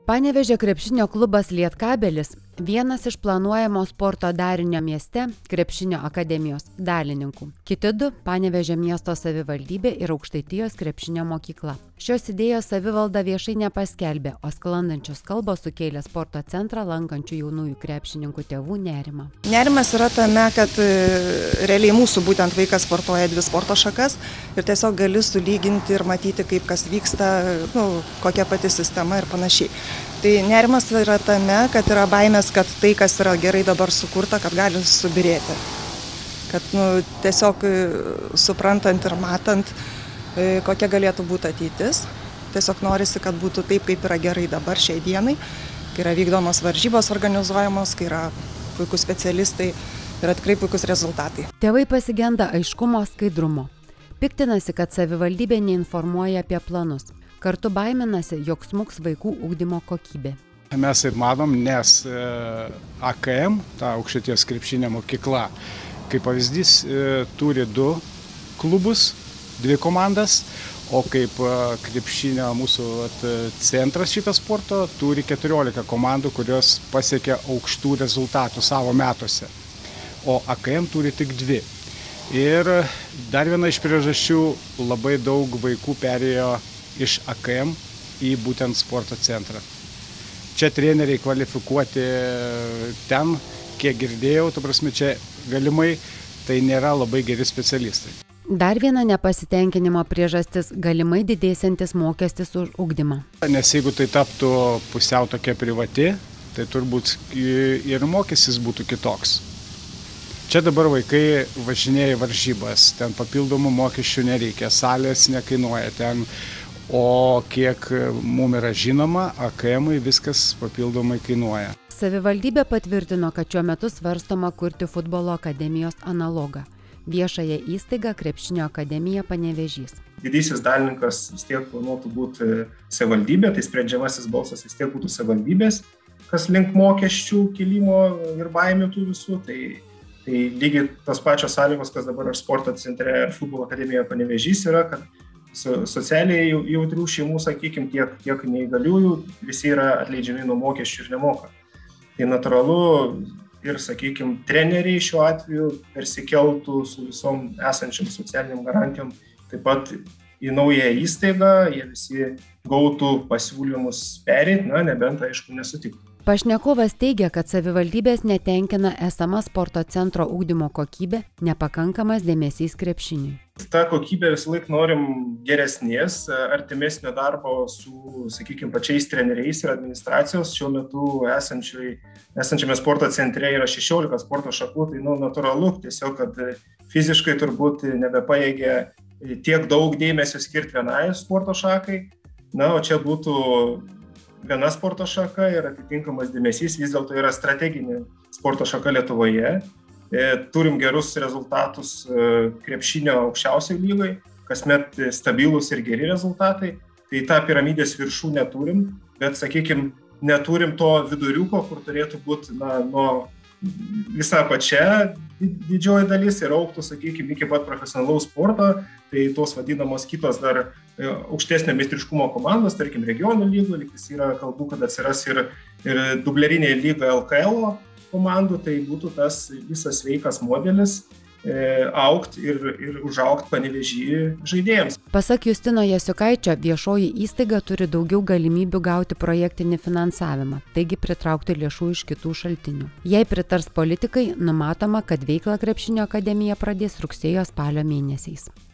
Panevėžio krepšinio klubas Lietkabelis vienas iš planuojamo sporto darinio mieste krepšinio akademijos dalininkų. Kiti du – Panevėžio miesto savivaldybė ir Aukštaitijos krepšinio mokykla. Šios idėjos savivalda viešai nepaskelbė, o sklandančios kalbos sukėlė sporto centrą lankančių jaunųjų krepšininkų tėvų nerimą. Nerimas yra tame, kad realiai mūsų būtent vaikas sportuoja 2 sporto šakas ir tiesiog gali sulyginti ir matyti, kaip kas vyksta, kokia pati sistema ir panašiai. Tai nerimas yra tame, kad yra baimės, kad tai, kas yra gerai dabar sukurta, kad gali subirėti. Kad tiesiog suprantant ir matant, kokia galėtų būti ateitis. Tiesiog norisi, kad būtų taip, kaip yra gerai dabar šiai dienai, kai yra vykdomos varžybos organizuojamos, kai yra puikūs specialistai, yra tikrai puikūs rezultatai. Tėvai pasigenda aiškumo, skaidrumo. Piktinasi, kad savivaldybė neinformuoja apie planus. Kartu baiminasi, jog smuks vaikų ugdymo kokybė. Mes ir manom, nes AKM, ta Aukštaitijos krepšinio mokykla, kaip pavyzdys, turi 2 klubus, 2 komandas, o kaip krepšinio mūsų centras šito sporto turi 14 komandų, kurios pasiekia aukštų rezultatų savo metuose, o AKM turi tik 2. Ir dar viena iš priežasčių, labai daug vaikų perėjo iš AKM į būtent sporto centrą. Čia treneriai kvalifikuoti ten, kiek girdėjau, čia galimai tai nėra labai geri specialistai. Dar viena nepasitenkinimo priežastis – galimai didėsiantis mokestis už ugdymą. Nes jeigu tai taptų pusiau tokia privati, tai turbūt ir mokestis būtų kitoks. Čia dabar vaikai važinėja į varžybas, ten papildomų mokesčių nereikia, salės nekainuoja ten. O kiek mums yra žinoma, AKM-ui viskas papildomai kainuoja. Savivaldybė patvirtino, kad šiuo metu svarstoma kurti futbolo akademijos analogą. Viešąją įstaigą Krepšinio akademija Panevėžys. Didysis dalininkas vis tiek planuotų būti savivaldybė, tai sprendžiamasis balsas vis tiek būtų savivaldybės, kas link mokesčių kilimo ir baimių tų visų. Tai lygiai tos pačios sąlygos, kas dabar ar sporto centre, ar futbolo akademijoje Panevėžys yra, kad socialiai jautrių šeimų, sakykime, tiek neįgaliųjų, visi yra atleidžiami nuo mokesčių ir nemoka. Tai natūralu ir, sakykime, treneriai šiuo atveju persikeltų su visom esančiam socialiniam garantijom, taip pat į naują įstaigą, jie visi gautų pasiūlymus perėti, nebent, aišku, nesutiktų. Pašnekovas teigia, kad savivaldybės netenkina esama sporto centro ugdymo kokybė, nepakankamas dėmesys krepšiniui. Ta kokybė visą laiką norim geresnės, artimesnio darbo su, sakykime, pačiais treneriais ir administracijos. Šiuo metu esančiame sporto centre yra 16 sporto šakų, tai natūralu, tiesiog, kad fiziškai turbūt nebepajėgia tiek daug dėmesio skirti vienai sporto šakai. O čia būtų viena sporto šaka ir atitinkamas dėmesys, vis dėlto yra strateginė sporto šaka Lietuvoje. Turim gerus rezultatus krepšinio aukščiausioj lygoje, kasmet stabilus ir geri rezultatai. Tai tą piramidės viršūnę neturim, bet, sakykime, neturim to viduriuko, kur turėtų būti nuo visa pačia didžioji dalis ir auktų, sakykime, iki pat profesionalaus sporto. Tai tos vadinamos kitos dar aukštesnio meistriškumo komandos, tarkim, regionų lygų, lygtis yra kalbų, kad atsiras ir dublerinė lyga LKL komandų, tai būtų tas visas sveikas modelis augti ir užaugti Panevėžį žaidėjams. Pasak Justino Jasiukaičio, viešoji įstaiga turi daugiau galimybių gauti projektinį finansavimą, taigi pritraukti lėšų iš kitų šaltinių. Jei pritars politikai, numatoma, kad veiklą Krepšinio akademija pradės rugsėjo-spalio mėnesiais.